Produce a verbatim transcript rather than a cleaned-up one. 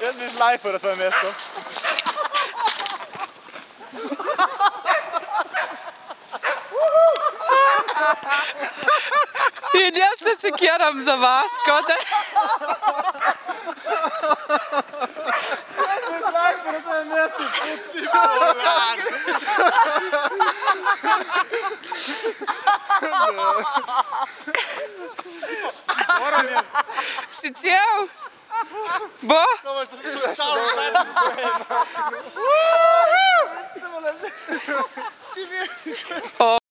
Jaz bi šlajfal na tvojem mestu. In jaz se sekiram za vas, kot je. Jaz bi šlajfal na tvojem mestu, puci bolan. Si cel? Bo? Kako se stavil zadnji pojem.